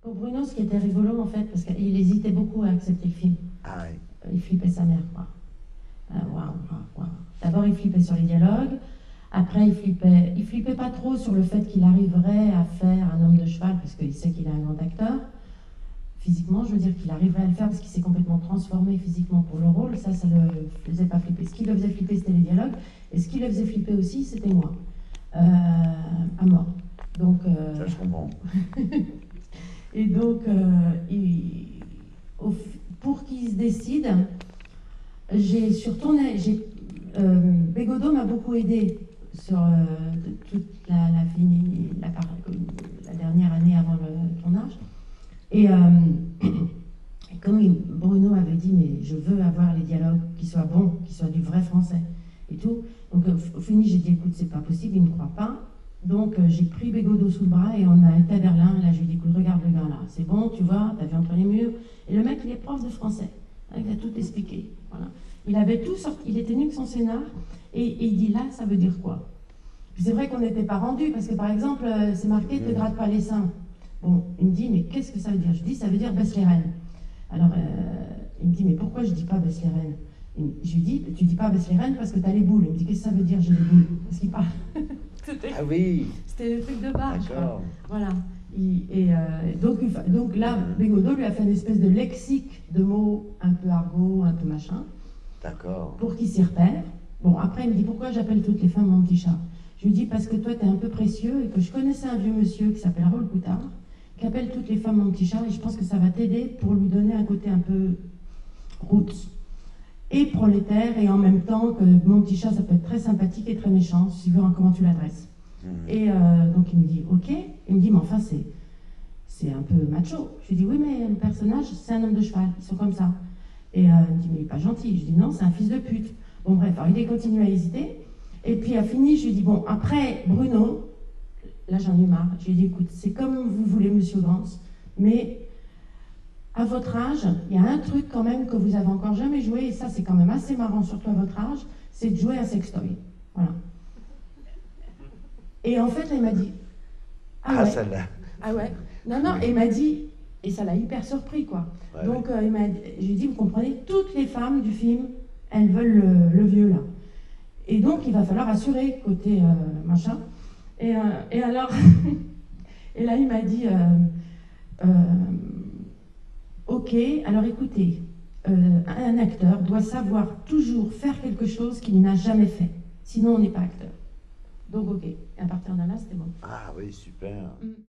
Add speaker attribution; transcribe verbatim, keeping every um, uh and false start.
Speaker 1: Pour Bruno, ce qui était rigolo, en fait, parce qu'il hésitait beaucoup à accepter le film.
Speaker 2: Ah ouais.
Speaker 1: Il flippait sa mère, quoi. Euh, waouh, waouh, waouh. D'abord, il flippait sur les dialogues. Après, il flippait, il flippait pas trop sur le fait qu'il arriverait à faire un homme de cheval, parce qu'il sait qu'il est un grand acteur. Physiquement, je veux dire qu'il arriverait à le faire parce qu'il s'est complètement transformé physiquement pour le rôle. Ça, ça ne le faisait pas flipper. Ce qui le faisait flipper, c'était les dialogues. Et ce qui le faisait flipper aussi, c'était moi. Euh, à mort. Donc, euh...
Speaker 2: Ça, je comprends.
Speaker 1: Et donc, euh, il, au, pour qu'il se décide, j'ai surtourné, j'ai, euh, Bégodeau m'a beaucoup aidé sur euh, toute la, la, fini, la, la dernière année avant le tournage. Et, euh, et comme il, Bruno avait dit, mais je veux avoir les dialogues qui soient bons, qui soient du vrai français et tout. Donc au, au fini, j'ai dit, écoute, c'est pas possible, il ne croit pas. Donc euh, j'ai pris Bégodeau sous le bras et on a été à Berlin. Et là, je lui ai dit, écoute, regarde le gars là, c'est bon, tu vois, t'as vu entre les murs. Et le mec, il est prof de français. Il a tout expliqué. Voilà. Il avait tout sorti, il était nu que son scénar. Et, et il dit, là, ça veut dire quoi? Puis c'est vrai qu'on n'était pas rendu, parce que par exemple, euh, c'est marqué, te gratte pas les seins. Bon, il me dit, mais qu'est-ce que ça veut dire? Je dis, ça veut dire baisse les rênes. Alors, euh, il me dit, mais pourquoi je dis pas baisse les rênes? Je lui dis, tu dis pas baisse les rênes parce que t'as les boules. Il me dit, qu'est-ce que ça veut dire, j'ai les boules? Parce qu'il parle.
Speaker 2: Ah oui.
Speaker 1: C'était le truc de barge.
Speaker 2: D'accord.
Speaker 1: Voilà. Il, et euh, donc, donc là, Bégodeau lui a fait une espèce de lexique de mots un peu argot, un peu machin.
Speaker 2: D'accord.
Speaker 1: Pour qu'il s'y repère. Bon, après, il me dit, pourquoi j'appelle toutes les femmes mon petit chat? Je lui dis, parce que toi, tu es un peu précieux et que je connaissais un vieux monsieur qui s'appelle Raoul Coutard, qui appelle toutes les femmes mon petit chat, et je pense que ça va t'aider pour lui donner un côté un peu roots et prolétaire, et en même temps que mon petit chat, ça peut être très sympathique et très méchant, suivant comment tu l'adresses. Mmh. Et euh, donc il me dit, ok. Il me dit, mais enfin, c'est, c'est un peu macho. Je lui dis, oui, mais le personnage, c'est un homme de cheval, ils sont comme ça. Et euh, il me dit, mais il n'est pas gentil. Je dis, non, c'est un fils de pute. Bon, bref, alors il a continué à hésiter. Et puis a fini, je lui ai dit, bon, après Bruno, là j'en ai marre, je lui ai dit, écoute, c'est comme vous voulez, monsieur Gans, mais à votre âge, il y a un truc quand même que vous avez encore jamais joué, et ça c'est quand même assez marrant, surtout à votre âge, c'est de jouer à sextoy. Voilà. Et en fait, là, il m'a dit, ah,
Speaker 2: ah
Speaker 1: ouais.
Speaker 2: ça l'a.
Speaker 1: Ah ouais. Non, non, et il m'a dit, et ça l'a hyper surpris, quoi. Ouais, donc, ouais. Euh, il m'a, je lui ai dit, vous comprenez, toutes les femmes du film, elles veulent le, le vieux, là. Et donc, il va falloir assurer côté euh, machin. Et, euh, et alors, et là, il m'a dit, euh, euh, ok, alors écoutez, euh, un acteur doit savoir toujours faire quelque chose qu'il n'a jamais fait. Sinon, on n'est pas acteur. Donc, ok. Et à partir de là, c'était bon.
Speaker 2: Ah oui, super. Mm.